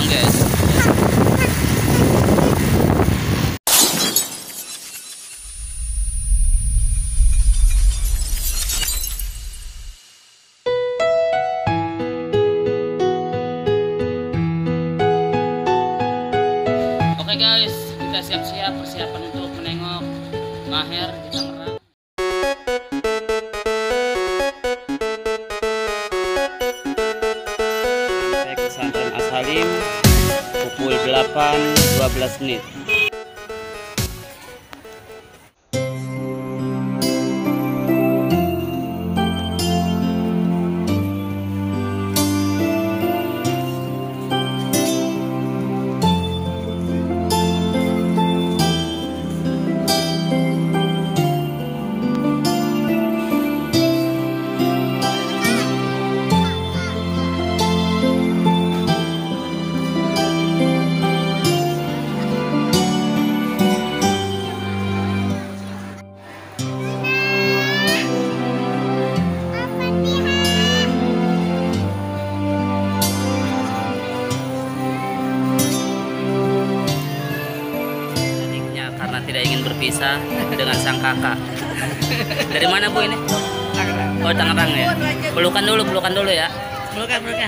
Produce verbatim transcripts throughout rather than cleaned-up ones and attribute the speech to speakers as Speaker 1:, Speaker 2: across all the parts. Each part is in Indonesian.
Speaker 1: pulang guys. Oke guys, kita siap-siap persiapan untuk menengok Maher di Tangerang. Sampai pesantren As-Salim pukul delapan dua belas menit. Karena tidak ingin berpisah dengan sang kakak. Dari mana Bu ini?
Speaker 2: Tangerang.
Speaker 1: Oh, Tangerang ya. Pelukan dulu, pelukan dulu ya.
Speaker 2: Pelukan, pelukan.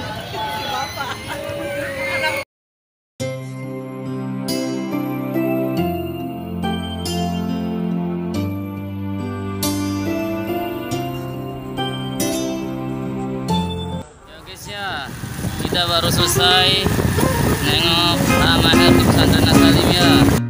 Speaker 1: Ya guys ya, kita baru selesai nengok Maher di pesantren As-Salim ya.